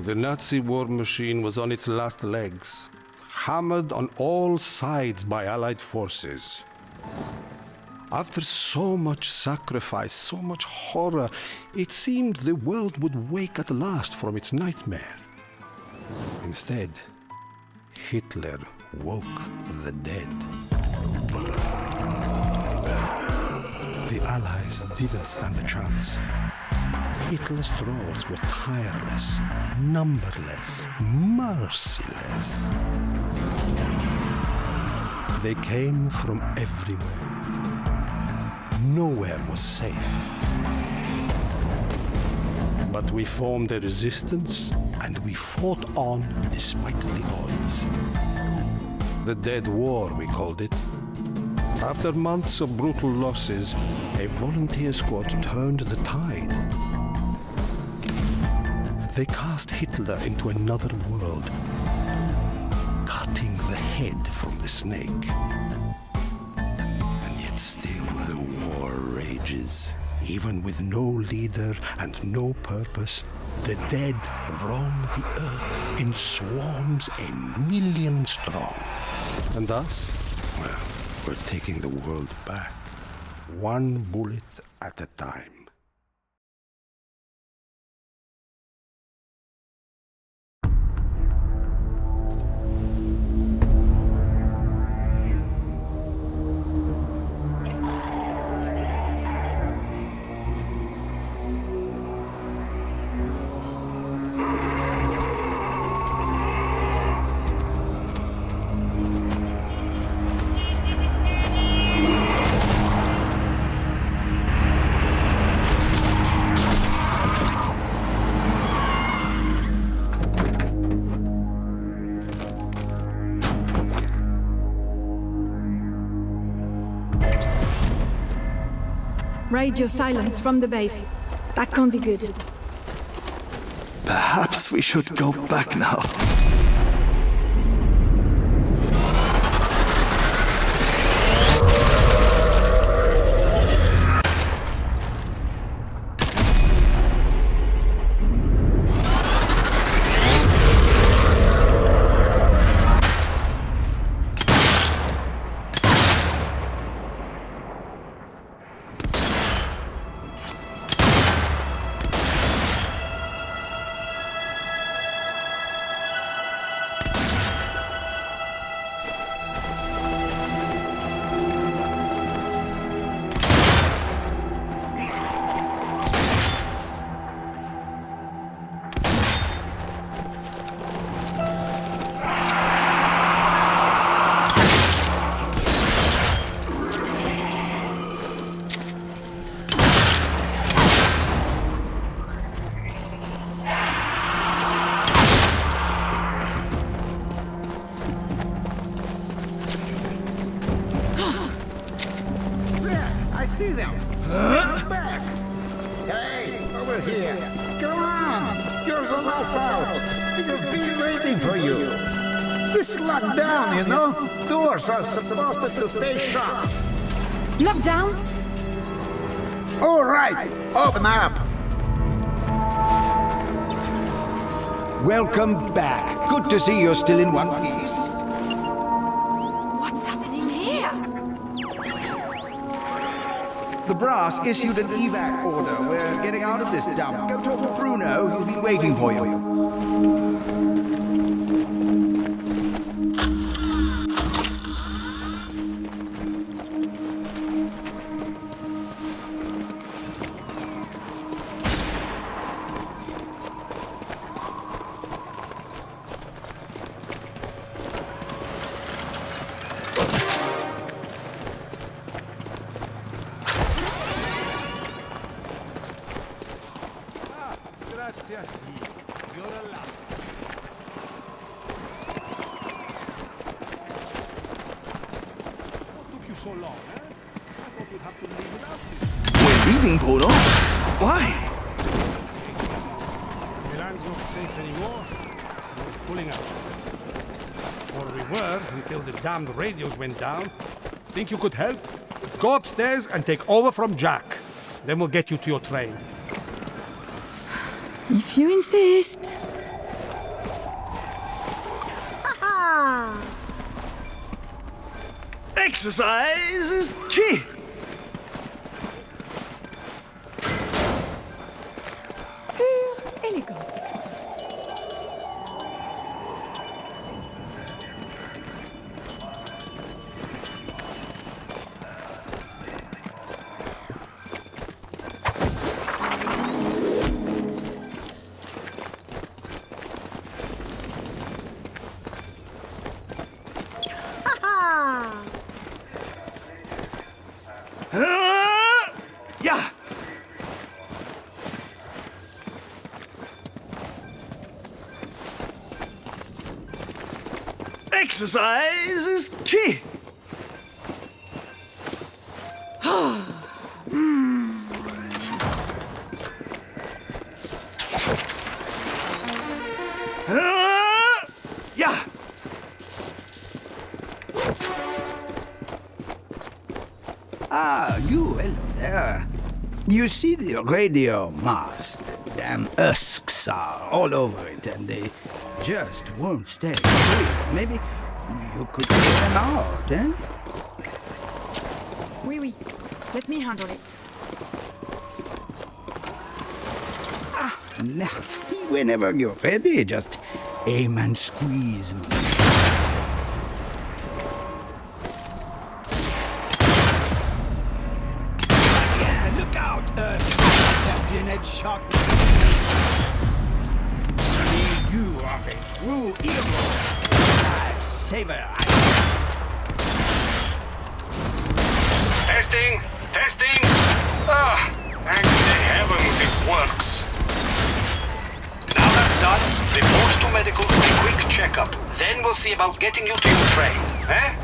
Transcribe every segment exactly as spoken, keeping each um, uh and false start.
The Nazi war machine was on its last legs, hammered on all sides by Allied forces. After so much sacrifice, so much horror, it seemed the world would wake at last from its nightmare. Instead, Hitler woke the dead. The Allies didn't stand a chance. Hitler's trolls were tireless, numberless, merciless. They came from everywhere. Nowhere was safe. But we formed a resistance, and we fought on despite the odds. The Dead War, we called it. After months of brutal losses, a volunteer squad turned the tide. They cast Hitler into another world, cutting the head from the snake. And yet still the war rages. Even with no leader and no purpose, the dead roam the earth in swarms a million strong. And us? Well, we're taking the world back, one bullet at a time. Radio silence from the base. That can't be good. Perhaps we should go back now. Are supposed to stay shut. Lockdown? All right, open up. Welcome back. Good to see you're still in one piece. What's happening here? The brass issued an evac order. We're getting out of this dump. Go talk to Bruno. He's been waiting for you. We're leaving, Bruno? Why? Milan's not safe anymore. We're pulling out. Or we were until the damned radios went down. Think you could help? Go upstairs and take over from Jack. Then we'll get you to your train. If you insist. Exercise is key. Pure elegance. Uh, yeah. Exercise is key. Uh, yeah. Ah, you, hello there. You see the radio mast? Damn husks are all over it, and they just won't stay still. Maybe you could get them out, eh? Oui, oui. Let me handle it. Ah, merci. Whenever you're ready, just aim and squeeze me. Yeah, look out, Earth. Captain Headshot. You are a true hero. Lifesaver. Testing! Testing! Ah, thank the heavens it works. Now that's done, report to medical for a quick checkup. Then we'll see about getting you to your train, eh?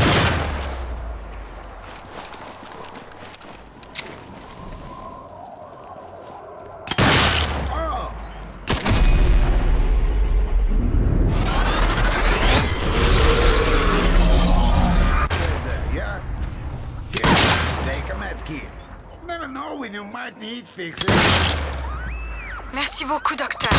Yeah? Here, take a med kit. Never know when you might need fixing. Merci beaucoup, docteur.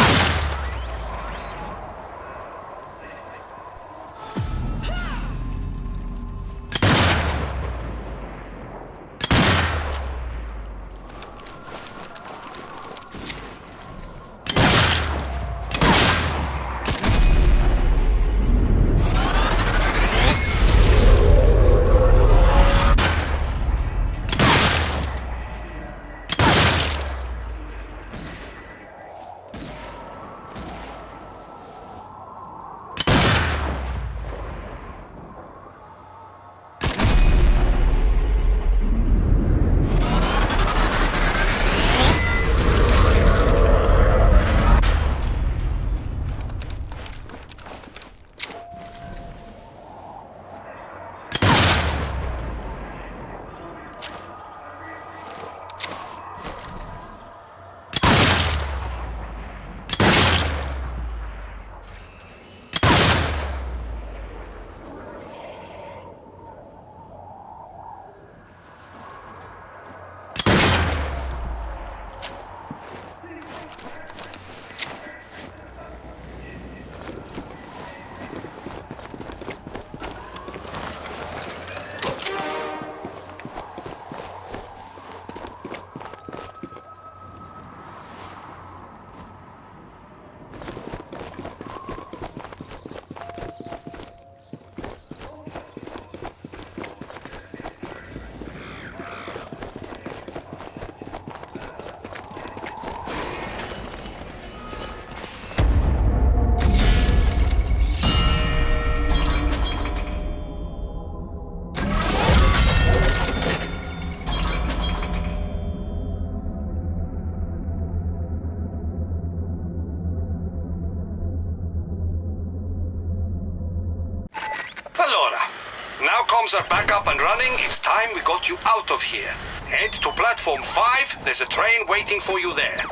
Comms are back up and running. It's time we got you out of here. Head to platform five. There's a train waiting for you there.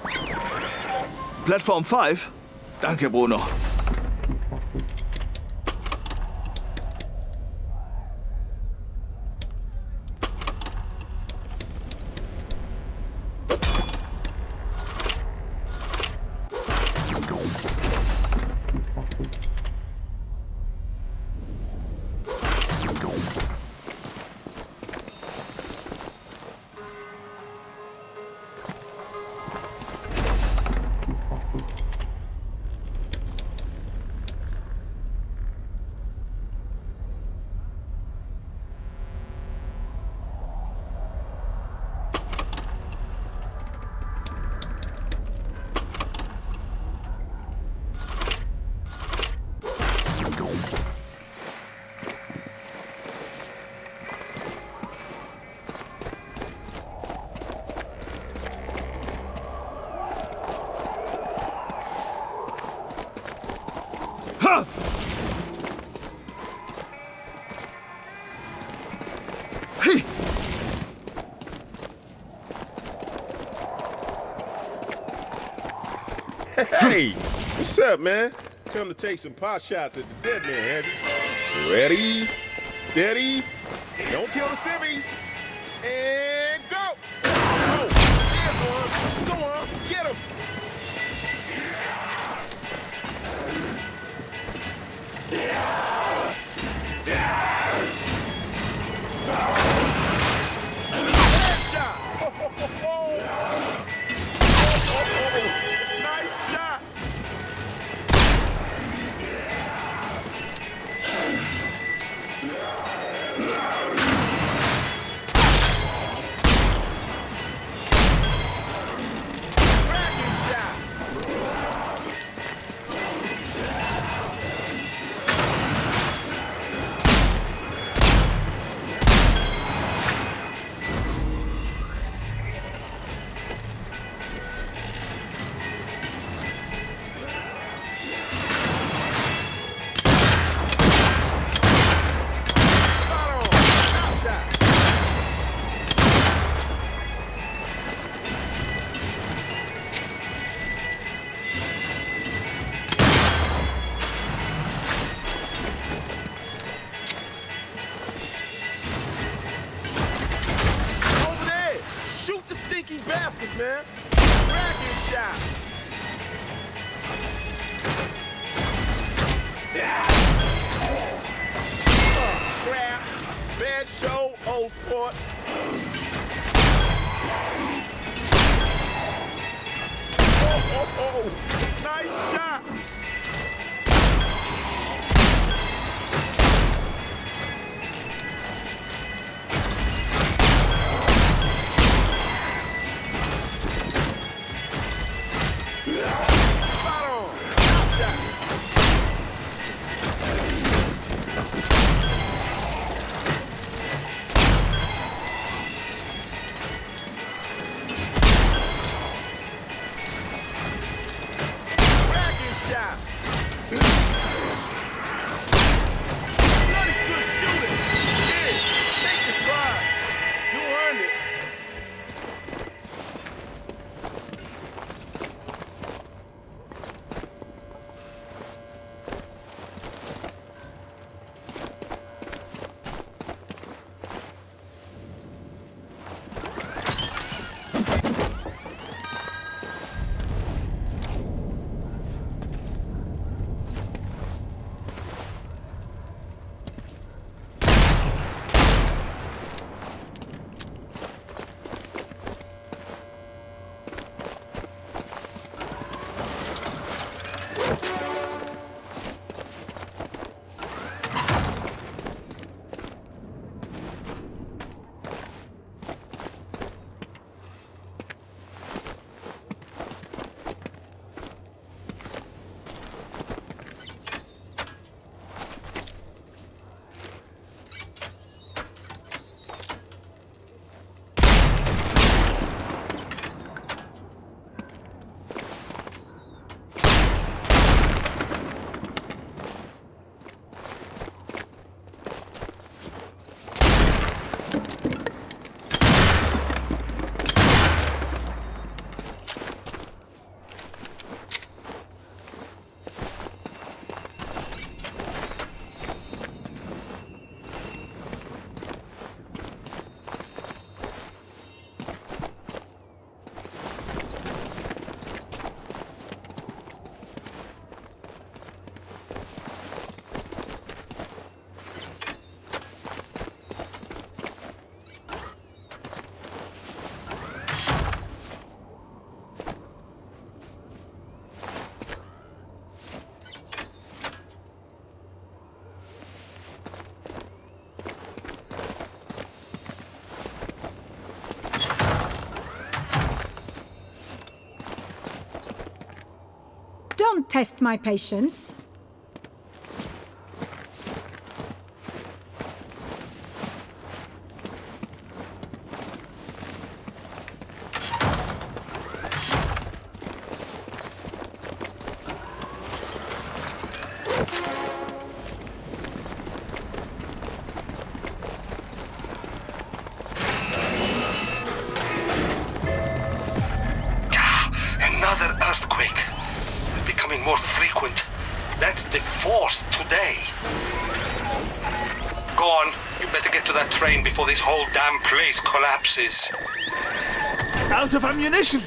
Platform five? Danke, Bruno. Hey! Hey, what's up, man? Come to take some pot shots at the dead man, have you? Ready, steady, don't kill the civvies, and go! Oh, there's one. Go on, get him! Headshot! Ho, ho, ho, ho. Oh, oh, oh. Nice shot! Cracking shot! Spot on! Top shot! Over there! Shoot the stinky bastards, man! Cracking shot! Oh, crap! Bad show, old sport. Oh, oh, oh! Nice shot! Spot on! Top shot! Cracking shot! Bloody good shooting! Yeah, take the stride! You earned it! Don't test my patience. becoming more frequent. That's the fourth today. Go on. You better get to that train before this whole damn place collapses. Out of ammunition!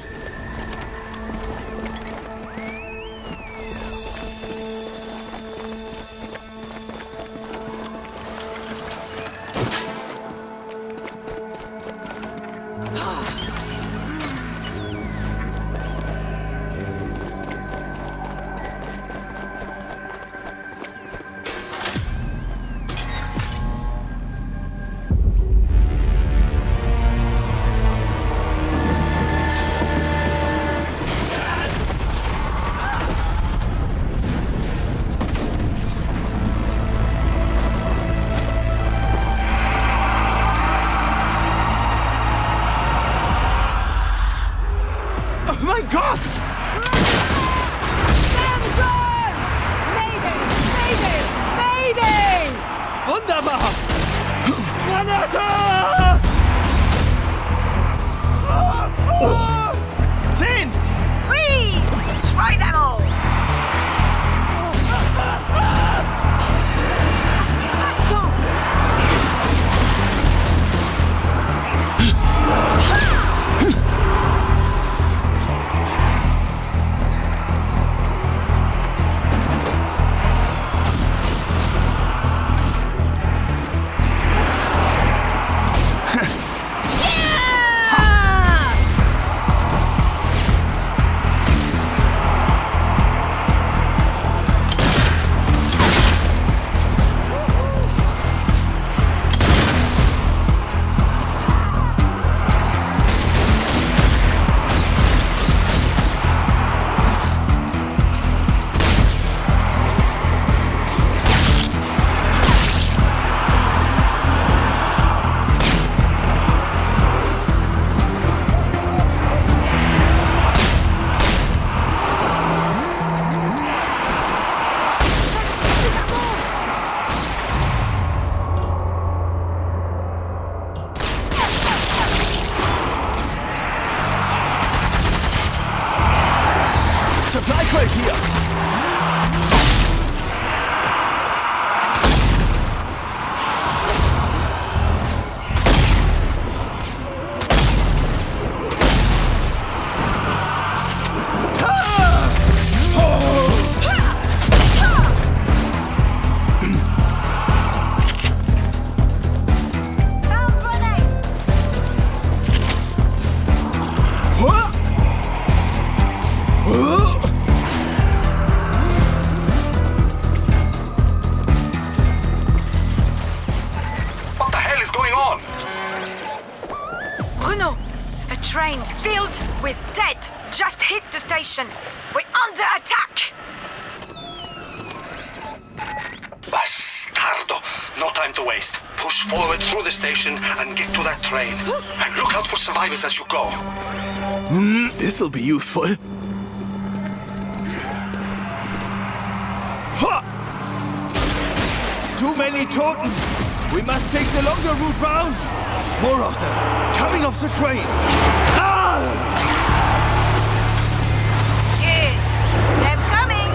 My God! Mayday! Mayday! Mayday! Wunderbar! Granate! Zehn! Freeze! Try them all! Supply crate here! Bruno, a train filled with dead just hit the station. We're under attack. Bastardo! No time to waste. Push forward through the station and get to that train. And look out for survivors as you go. Hmm, this'll be useful. Ha! Too many Toten! We must take the longer route round! More of them! Coming off the train! Ah! Yeah, they're coming.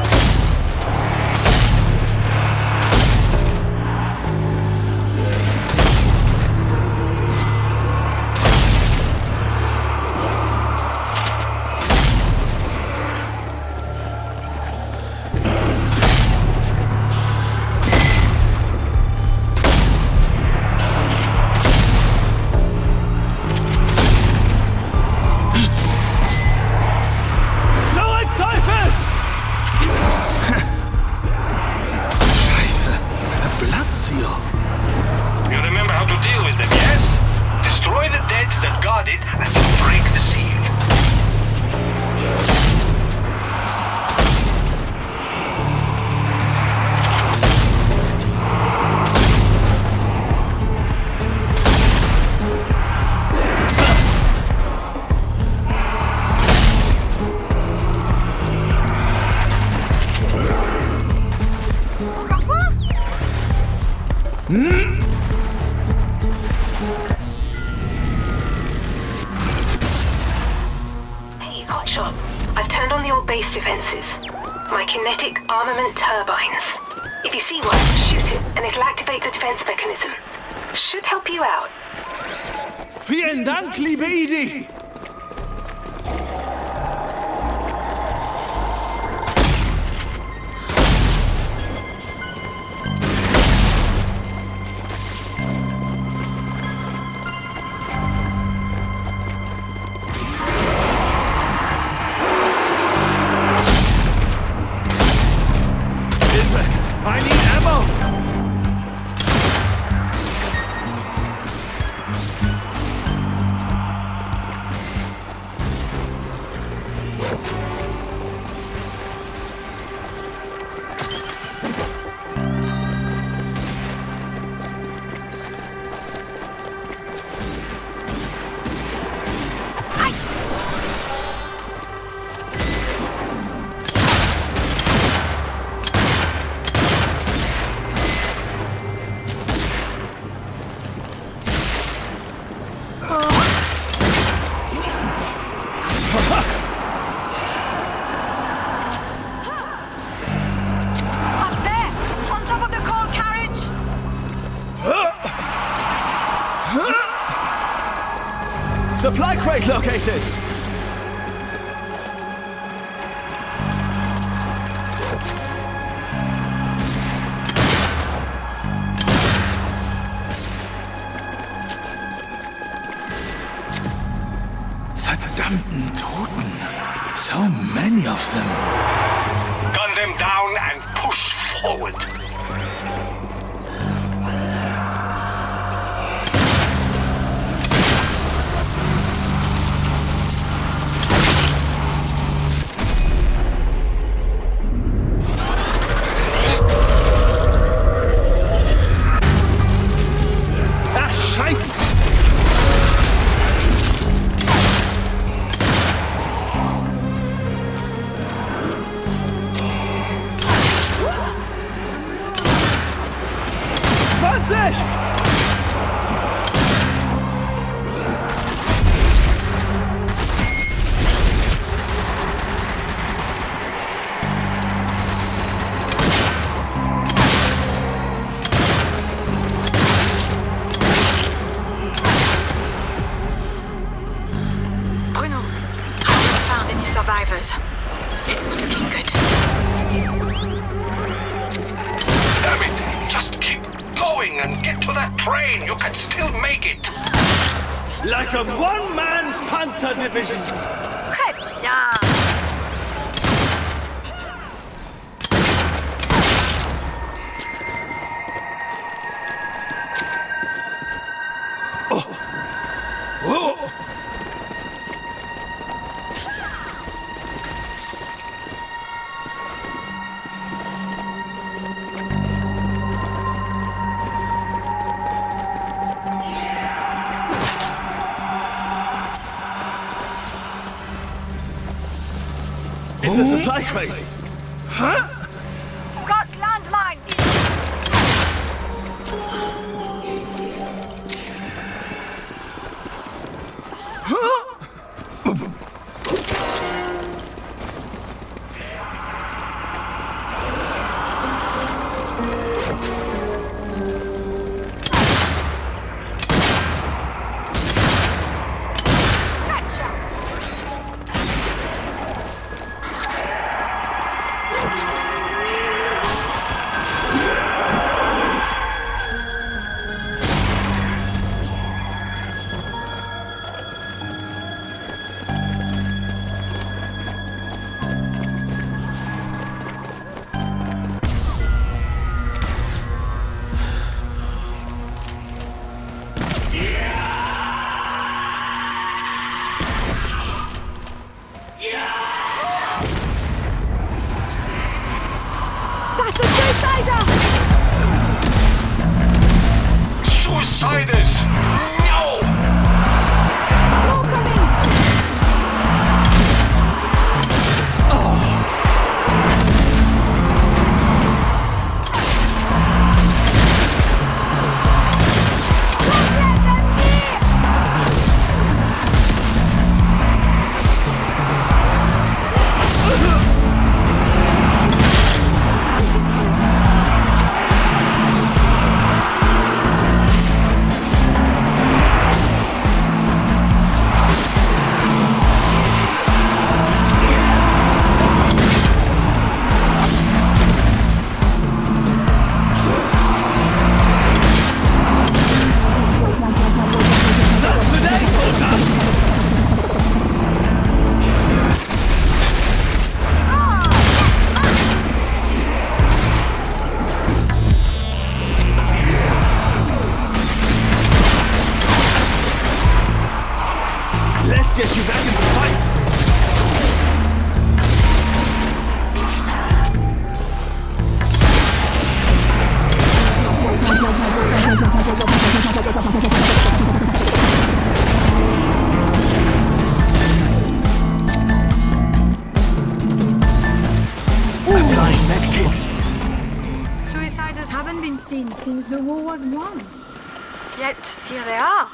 You remember how to deal with them, yes? Destroy the dead that guard it and break the seal. Hey, Hotshot. I've turned on the old base defenses. my kinetic armament turbines. If you see one, shoot it, and it'll activate the defense mechanism. Should help you out. Vielen Dank, liebe Edie! I need ammo! Supply crate located! Verdammten Toten. So many of them. Gun them down and push forward. Survivors. It's not looking good. Damn it! Just keep going and get to that train. You can still make it. Like a one-man panzer division. Très bien. It's a supply crate. Huh? Got landmine. That's a suicider! Suiciders! No! More coming! my medkit. Suiciders haven't been seen since the war was won. Yet, here they are.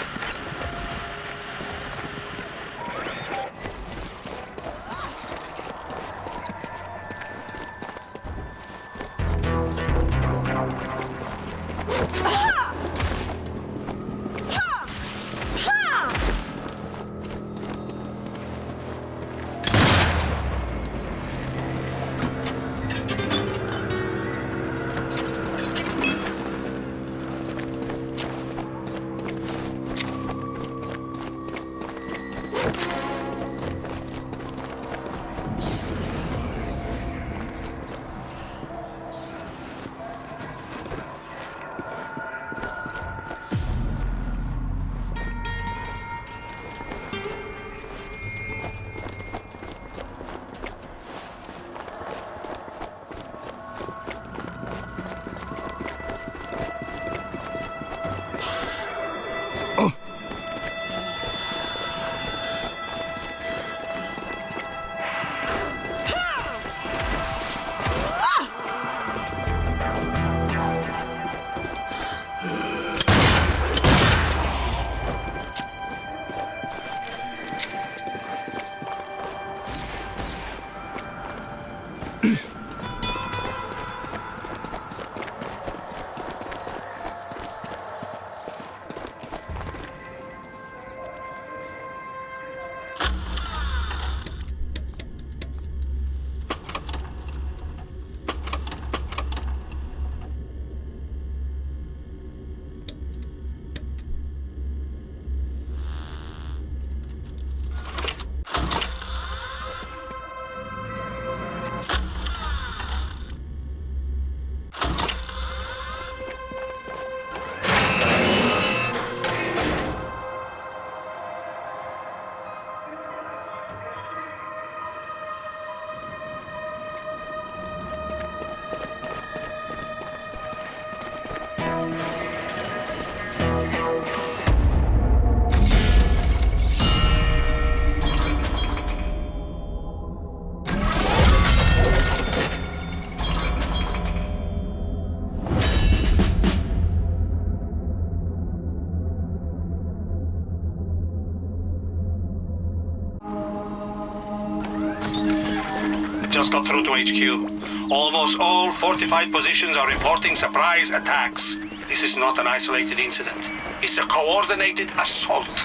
Just got through to H Q. Almost all fortified positions are reporting surprise attacks. This is not an isolated incident. It's a coordinated assault.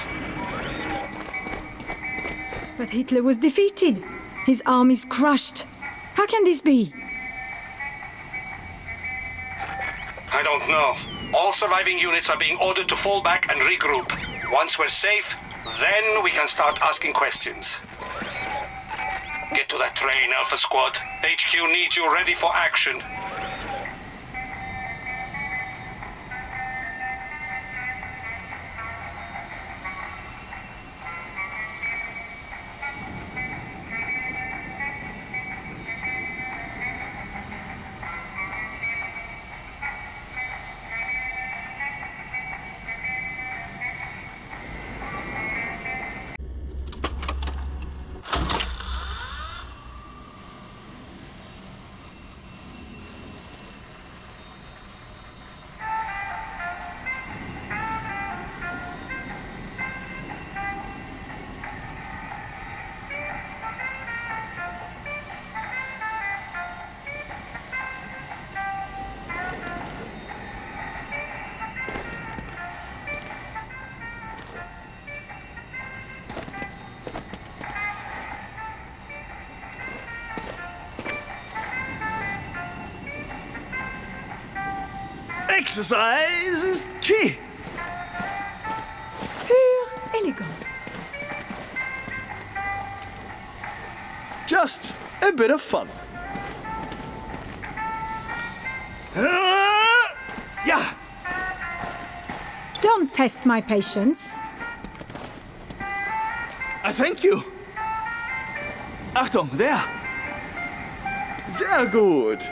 But Hitler was defeated. His army's crushed. How can this be? I don't know. All surviving units are being ordered to fall back and regroup. Once we're safe, then we can start asking questions. Get to that train, Alpha Squad. H Q needs you ready for action. Exercise is key. Pure elegance. Just a bit of fun. Uh, yeah. Don't test my patience. I thank you. Achtung, there. Sehr gut.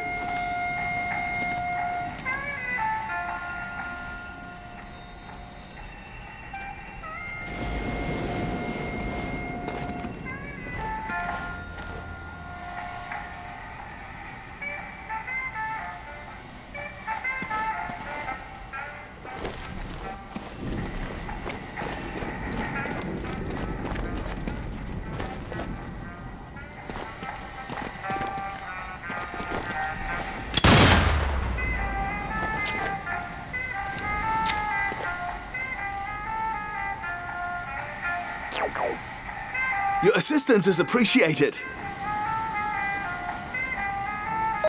Your assistance is appreciated.